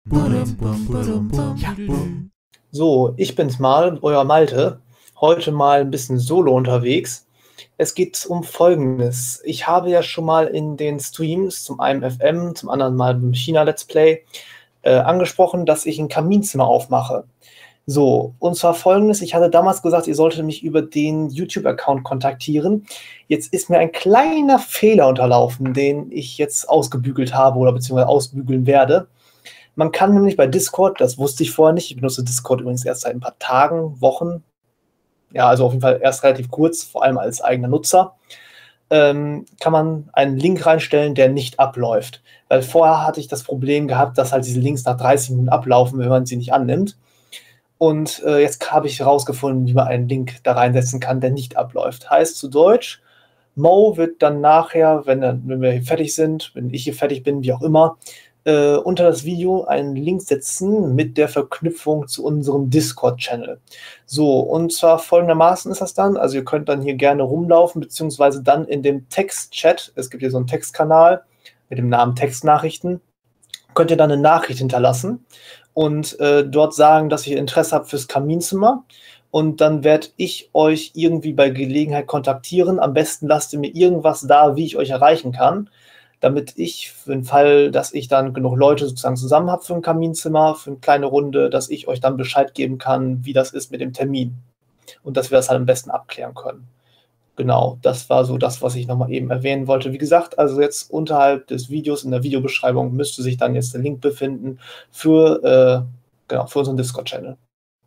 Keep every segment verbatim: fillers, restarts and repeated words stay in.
So, ich bin's mal, euer Malte. Heute mal ein bisschen solo unterwegs. Es geht um Folgendes: Ich habe ja schon mal in den Streams, zum einen F M, zum anderen mal im China-Let's Play, äh, angesprochen, dass ich ein Kaminzimmer aufmache. So, und zwar Folgendes: Ich hatte damals gesagt, ihr solltet mich über den YouTube-Account kontaktieren. Jetzt ist mir ein kleiner Fehler unterlaufen, den ich jetzt ausgebügelt habe oder beziehungsweise ausbügeln werde. Man kann nämlich bei Discord, das wusste ich vorher nicht, ich benutze Discord übrigens erst seit ein paar Tagen, Wochen, ja, also auf jeden Fall erst relativ kurz, vor allem als eigener Nutzer, ähm, kann man einen Link reinstellen, der nicht abläuft. Weil vorher hatte ich das Problem gehabt, dass halt diese Links nach dreißig Minuten ablaufen, wenn man sie nicht annimmt. Und äh, jetzt habe ich herausgefunden, wie man einen Link da reinsetzen kann, der nicht abläuft. Heißt zu Deutsch, Mo wird dann nachher, wenn, wenn wir hier fertig sind, wenn ich hier fertig bin, wie auch immer, äh, unter das Video einen Link setzen mit der Verknüpfung zu unserem Discord-Channel. So, und zwar folgendermaßen ist das dann: Also ihr könnt dann hier gerne rumlaufen, beziehungsweise dann in dem Text-Chat, es gibt hier so einen Textkanal mit dem Namen Textnachrichten, könnt ihr dann eine Nachricht hinterlassen und äh, dort sagen, dass ihr Interesse habt fürs Kaminzimmer. Und dann werde ich euch irgendwie bei Gelegenheit kontaktieren. Am besten lasst ihr mir irgendwas da, wie ich euch erreichen kann, damit ich, für den Fall, dass ich dann genug Leute sozusagen zusammen habe für ein Kaminzimmer, für eine kleine Runde, dass ich euch dann Bescheid geben kann, wie das ist mit dem Termin. Und dass wir das halt am besten abklären können. Genau, das war so das, was ich nochmal eben erwähnen wollte. Wie gesagt, also jetzt unterhalb des Videos, in der Videobeschreibung, müsste sich dann jetzt der Link befinden für, äh, genau, für unseren Discord-Channel.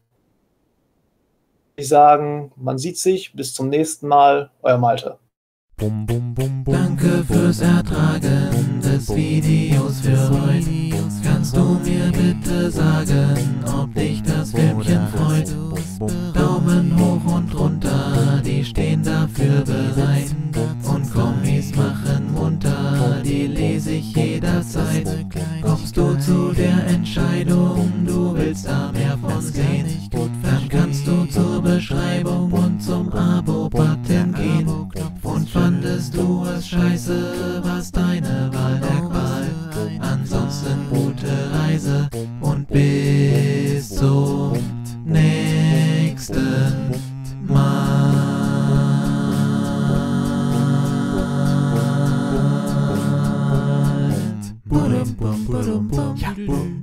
Ich sagen, man sieht sich, bis zum nächsten Mal, euer Malte. Danke fürs Ertragen des Videos für heute. Kannst du mir bitte sagen, ob dich das Filmchen freut? Daumen hoch und runter, die stehen dafür bereit. Und Kommis machen munter, die lese ich jederzeit. Kommst du zu der Entscheidung, du willst da mehr von sehen? Dann kannst du zur Beschreibung und zum Abo-Button gehen. Und fandest du es scheiße, was deine Wahl der Qual? Ansonsten gute Reise und bis zum nächsten Mal.